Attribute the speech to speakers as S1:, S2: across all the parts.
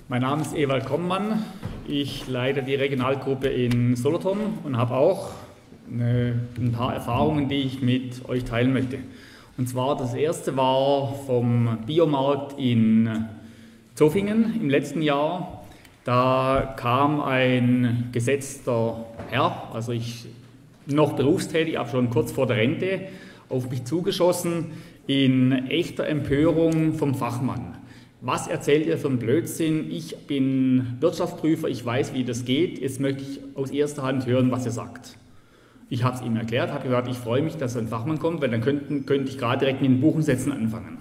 S1: Mein Name ist Ewald Kommmann. Ich leite die Regionalgruppe in Solothurn und habe auch ein paar Erfahrungen, die ich mit euch teilen möchte. Und zwar das erste war vom Biomarkt in Zofingen im letzten Jahr. Da kam ein gesetzter Herr, also ich noch berufstätig, aber schon kurz vor der Rente, auf mich zugeschossen in echter Empörung vom Fachmann. Was erzählt ihr für einen Blödsinn? Ich bin Wirtschaftsprüfer, ich weiß, wie das geht. Jetzt möchte ich aus erster Hand hören, was ihr sagt. Ich habe es ihm erklärt, habe gesagt, ich freue mich, dass ein Fachmann kommt, weil dann könnte ich gerade direkt mit den Buchungssätzen anfangen.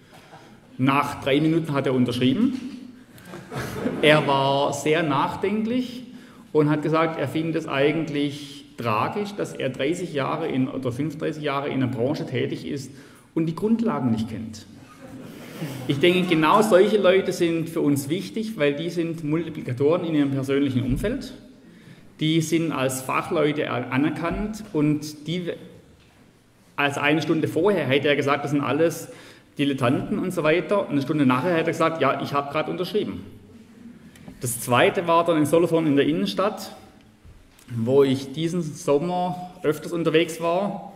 S1: Nach 3 Minuten hat er unterschrieben. Er war sehr nachdenklich und hat gesagt, er findet es eigentlich tragisch, dass er 30 Jahre oder 35 Jahre in einer Branche tätig ist und die Grundlagen nicht kennt. Ich denke, genau solche Leute sind für uns wichtig, weil die sind Multiplikatoren in ihrem persönlichen Umfeld. Die sind als Fachleute anerkannt und die, als eine Stunde vorher hätte er gesagt, das sind alles Dilettanten und so weiter. Und eine Stunde nachher hätte er gesagt, ja, ich habe gerade unterschrieben. Das zweite war dann in Solothurn in der Innenstadt, wo ich diesen Sommer öfters unterwegs war.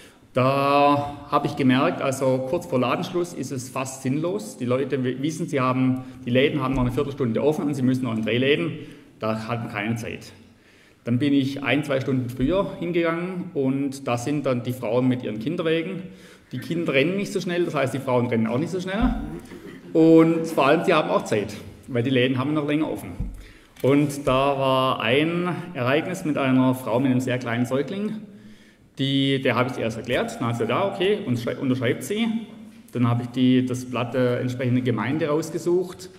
S1: Da habe ich gemerkt, also kurz vor Ladenschluss ist es fast sinnlos. Die Leute wissen, die Läden haben noch eine Viertelstunde offen und sie müssen noch in 3 Läden. Da hat man keine Zeit. Dann bin ich 1-2 Stunden früher hingegangen und da sind dann die Frauen mit ihren Kinderwägen. Die Kinder rennen nicht so schnell, das heißt, die Frauen rennen auch nicht so schnell. Und vor allem, sie haben auch Zeit, weil die Läden haben noch länger offen. Und da war ein Ereignis mit einer Frau mit einem sehr kleinen Säugling. Der habe ich erst erklärt, dann hat sie gesagt, ja, okay, und unterschreibt sie. Dann habe ich das Blatt der entsprechenden Gemeinde rausgesucht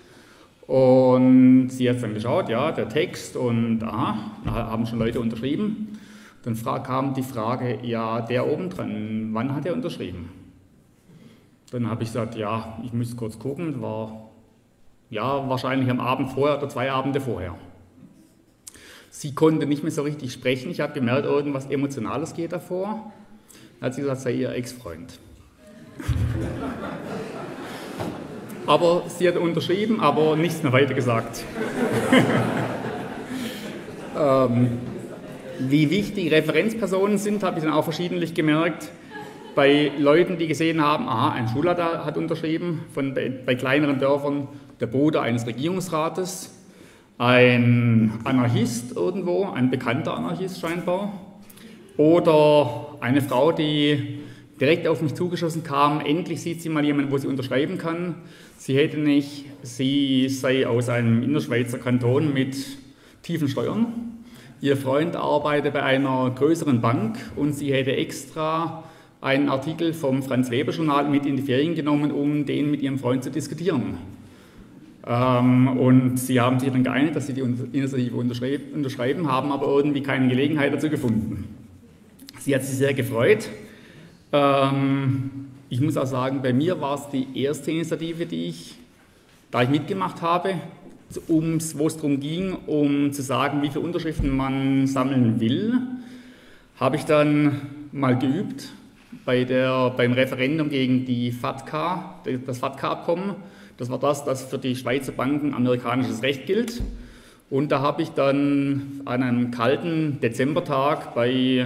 S1: und sie hat dann geschaut, ja, der Text und aha, da haben schon Leute unterschrieben. Dann kam die Frage, ja, der oben dran, wann hat er unterschrieben? Dann habe ich gesagt, ja, ich müsste kurz gucken, war ja wahrscheinlich am Abend vorher oder 2 Abende vorher. Sie konnte nicht mehr so richtig sprechen. Ich habe gemerkt, irgendwas Emotionales geht davor. Dann hat sie gesagt, sei ihr Ex-Freund. Aber sie hat unterschrieben, aber nichts mehr weiter gesagt. Wie wichtig Referenzpersonen sind, habe ich dann auch verschiedentlich gemerkt. Bei Leuten, die gesehen haben, aha, ein Schulleiter hat unterschrieben, bei kleineren Dörfern der Bruder eines Regierungsrates. Ein Anarchist irgendwo, ein bekannter Anarchist scheinbar, oder eine Frau, die direkt auf mich zugeschossen kam, endlich sieht sie mal jemanden, wo sie unterschreiben kann. Sie sei aus einem innerschweizer Kanton mit tiefen Steuern. Ihr Freund arbeitet bei einer größeren Bank und sie hätte extra einen Artikel vom Franz-Weber-Journal mit in die Ferien genommen, um den mit ihrem Freund zu diskutieren. Und sie haben sich dann geeinigt, dass sie die Initiative unterschreiben, haben aber irgendwie keine Gelegenheit dazu gefunden. Sie hat sich sehr gefreut. Ich muss auch sagen, bei mir war es die erste Initiative, da ich mitgemacht habe, wo es darum ging, um zu sagen, wie viele Unterschriften man sammeln will, habe ich dann mal geübt beim Referendum gegen das FATCA-Abkommen. Das war das für die Schweizer Banken amerikanisches Recht gilt. Und da habe ich dann an einem kalten Dezembertag bei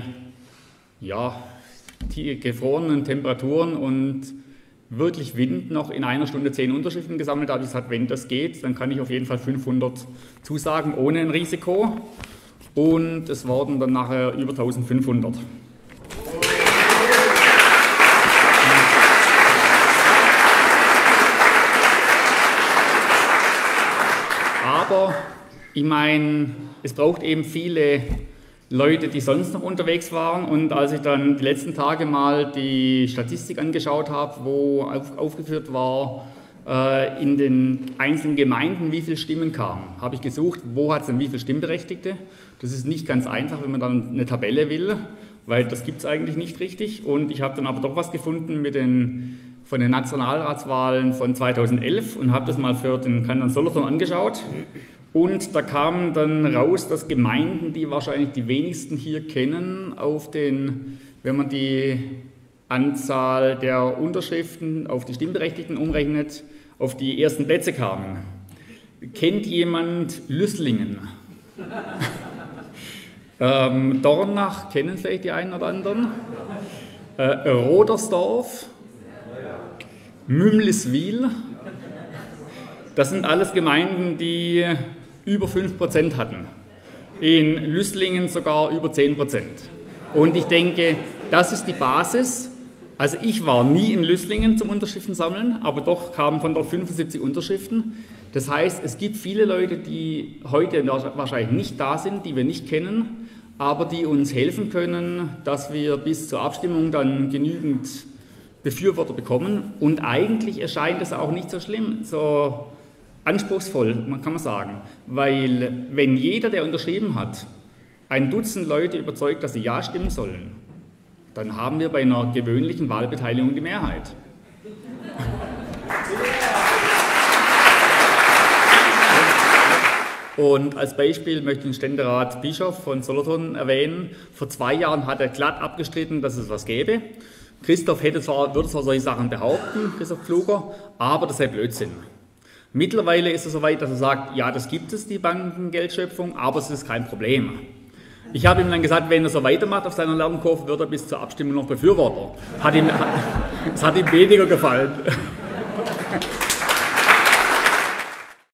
S1: gefrorenen Temperaturen und wirklich Wind noch in 1 Stunde 10 Unterschriften gesammelt. Da habe ich gesagt, wenn das geht, dann kann ich auf jeden Fall 500 zusagen, ohne ein Risiko. Und es wurden dann nachher über 1500. Aber ich meine, es braucht eben viele Leute, die sonst noch unterwegs waren. Und als ich dann die letzten Tage mal die Statistik angeschaut habe, wo aufgeführt war, in den einzelnen Gemeinden, wie viele Stimmen kamen, habe ich gesucht, wo hat es denn wie viele Stimmberechtigte. Das ist nicht ganz einfach, wenn man dann eine Tabelle will, weil das gibt es eigentlich nicht richtig. Und ich habe dann aber doch was gefunden von den Nationalratswahlen von 2011 und habe das mal für den Kanton Solothurn angeschaut. Und da kam dann raus, dass Gemeinden, die wahrscheinlich die wenigsten hier kennen, wenn man die Anzahl der Unterschriften auf die Stimmberechtigten umrechnet, auf die ersten Plätze kamen. Kennt jemand Lüsslingen? Dornach kennen vielleicht die einen oder anderen. Rodersdorf, Mümliswil, das sind alles Gemeinden, die über 5% hatten. In Lüsslingen sogar über 10%. Und ich denke, das ist die Basis. Also ich war nie in Lüsslingen zum Unterschriften sammeln, aber doch kamen von dort 75 Unterschriften. Das heißt, es gibt viele Leute, die heute wahrscheinlich nicht da sind, die wir nicht kennen, aber die uns helfen können, dass wir bis zur Abstimmung dann genügend Befürworter bekommen. Und eigentlich erscheint es auch nicht so schlimm, so anspruchsvoll, kann man sagen. Weil wenn jeder, der unterschrieben hat, ein Dutzend Leute überzeugt, dass sie Ja stimmen sollen, dann haben wir bei einer gewöhnlichen Wahlbeteiligung die Mehrheit. Und als Beispiel möchte ich den Ständerat Bischof von Solothurn erwähnen. Vor 2 Jahren hat er glatt abgestritten, dass es was gäbe. Christoph würde zwar solche Sachen behaupten, Christoph Pfluger, aber das sei Blödsinn. Mittlerweile ist er so weit, dass er sagt, ja, das gibt es, die Bankengeldschöpfung, aber es ist kein Problem. Ich habe ihm dann gesagt, wenn er so weitermacht auf seiner Lernkurve, wird er bis zur Abstimmung noch Befürworter. Das hat ihm weniger gefallen.